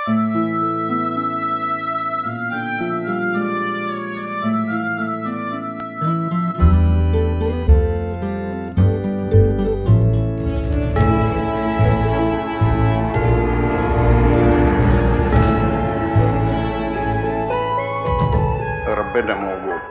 ربنا موجود.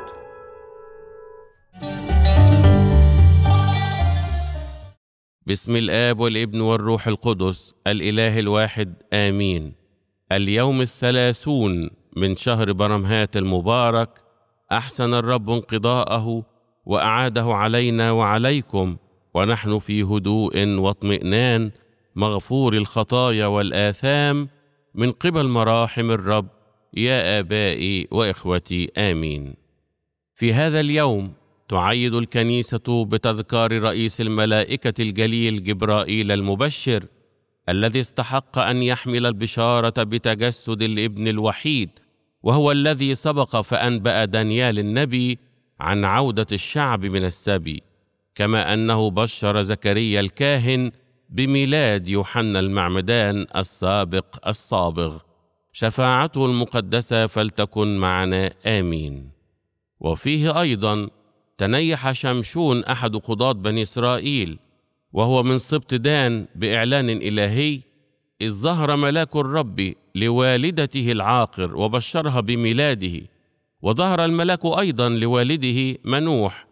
بسم الآب والابن والروح القدس الإله الواحد آمين. اليوم 30 من شهر برمهات المبارك، أحسن الرب انقضاءه وأعاده علينا وعليكم، ونحن في هدوء واطمئنان مغفور الخطايا والآثام من قبل مراحم الرب. يا آبائي وإخوتي آمين. في هذا اليوم تعيد الكنيسة بتذكار رئيس الملائكة الجليل جبرائيل المبشر، الذي استحق أن يحمل البشارة بتجسد الابن الوحيد، وهو الذي سبق فأنبأ دانيال النبي عن عودة الشعب من السبي، كما أنه بشر زكريا الكاهن بميلاد يوحنا المعمدان السابق الصابغ. شفاعته المقدسة فلتكن معنا آمين. وفيه أيضا تنيح شمشون أحد قضاة بني إسرائيل، وهو من سبط دان بإعلان إلهي، إذ ظهر ملاك الرب لوالدته العاقر وبشرها بميلاده، وظهر الملاك أيضا لوالده منوح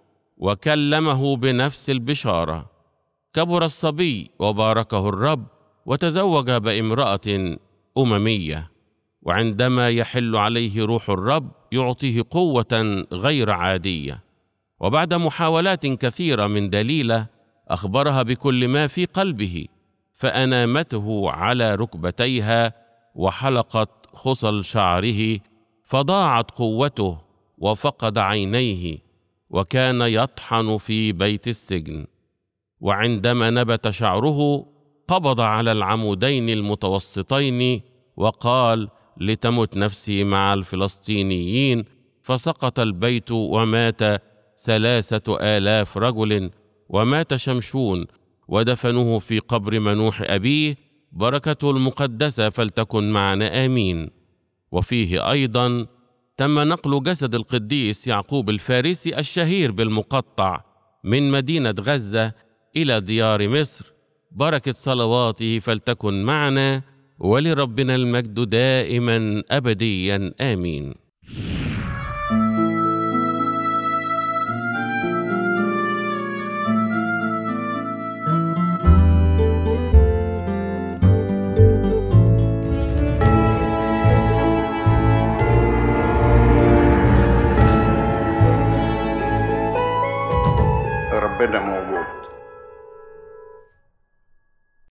وكلمه بنفس البشارة. كبر الصبي وباركه الرب، وتزوج بامرأة أممية، وعندما يحل عليه روح الرب يعطيه قوة غير عادية. وبعد محاولات كثيرة من دليلة أخبرها بكل ما في قلبه، فأنامته على ركبتيها وحلقت خصل شعره، فضاعت قوته وفقد عينيه، وكان يطحن في بيت السجن. وعندما نبت شعره قبض على العمودين المتوسطين وقال: لتمت نفسي مع الفلسطينيين. فسقط البيت ومات 3000 رجل، ومات شمشون ودفنوه في قبر منوح أبيه. بركته المقدسة فلتكن معنا آمين. وفيه أيضا تم نقل جسد القديس يعقوب الفارسي الشهير بالمقطع من مدينة غزة إلى ديار مصر. بركة صلواته فلتكن معنا، ولربنا المجد دائما أبديا آمين. ربنا موجود.